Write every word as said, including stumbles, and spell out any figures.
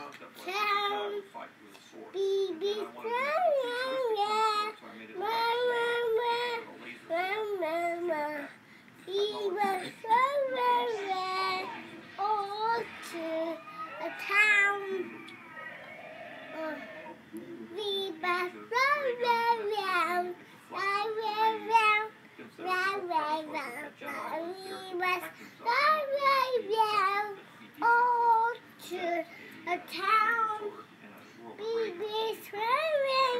town. Baby squirrel, mama, mama, mama. He was squirrel, all to a town. Uh, we were squirrel, round, round, round, round, round, round. We were squirrel, round, all to a town. Baby squirrel.